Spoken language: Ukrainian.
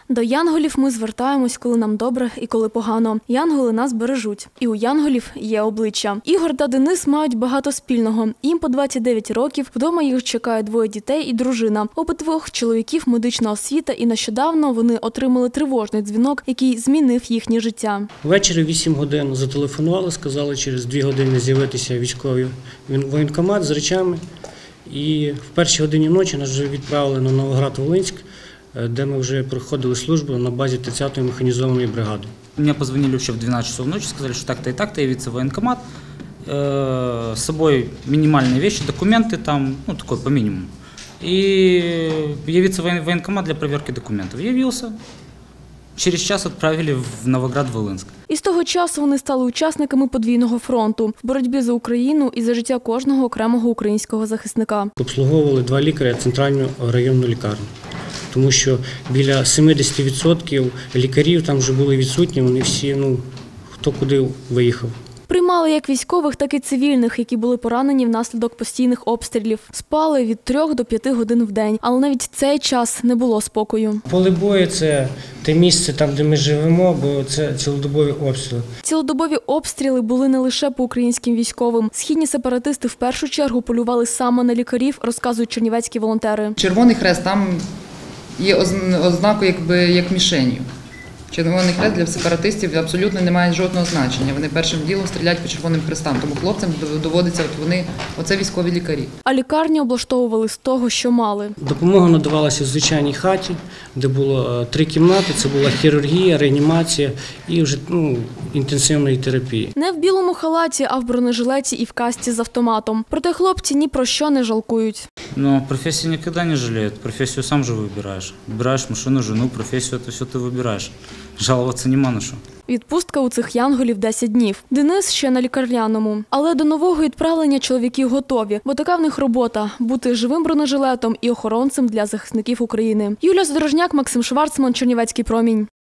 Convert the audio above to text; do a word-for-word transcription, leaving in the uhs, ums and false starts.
До янголів ми звертаємось, коли нам добре і коли погано. Янголи нас бережуть. І у янголів є обличчя. Ігор та Денис мають багато спільного. Їм по двадцять дев'ять років, вдома їх чекає двоє дітей і дружина. Обидвох чоловіків медична освіта, і нещодавно вони отримали тривожний дзвінок, який змінив їхнє життя. Ввечері вісім годин зателефонували, сказали через дві години з'явитися військовий воєнкомат з речами. І в першій годині ночі нас вже відправили на Новоград-Волинськ, де ми вже проходили службу на базі тридцятої механізованої бригади. Мне позвонили еще в двенадцать часов ночи, сказали, что так-то и так-то явится в военкомат. Э, с собой минимальные вещи, документы там, ну такой по минимуму. И явиться в военкомат для проверки документов. Явился. Через час відправили в Новоград-Волинськ. І з того часу вони стали учасниками подвійного фронту в боротьбі за Україну і за життя кожного окремого українського захисника. Обслуговували два лікаря центральну районну лікарню, тому що біля сімдесят відсотків лікарів там вже були відсутні, вони всі, ну, хто куди виїхав. Приймали як військових, так і цивільних, які були поранені внаслідок постійних обстрілів. Спали від трьох до п'яти годин в день, але навіть цей час не було спокою. Поле бою – це те місце, там, де ми живемо, бо це цілодобові обстріли. Цілодобові обстріли були не лише по українським військовим. Східні сепаратисти в першу чергу полювали саме на лікарів, розказують чернівецькі волонтери. Червоний хрест там є ознакою якби як мішенью. Червоний хрест для сепаратистів абсолютно не має жодного значення. Вони першим ділом стріляють по червоним хрестам, тому хлопцям доводиться, от вони, оце військові лікарі. А лікарні облаштовували з того, що мали. Допомога надавалася в звичайній хаті, де було три кімнати, це була хірургія, реанімація і вже ну, інтенсивної терапії. Не в білому халаті, а в бронежилеті і в касці з автоматом. Проте хлопці ні про що не жалкують. Но профессии никогда не жалеют. Профессию сам же выбираешь. Выбираешь машину, жену, профессию, это все ты выбираешь. Жаловаться нема на що. Відпустка у цих янголів десять днів. Денис ще на лікарняному. Але до нового відправлення чоловіки готові, бо така в них робота – бути живим бронежилетом і охоронцем для захисників України. Юлія Задорожняк, Максим Шварцман, Чернівецький промінь.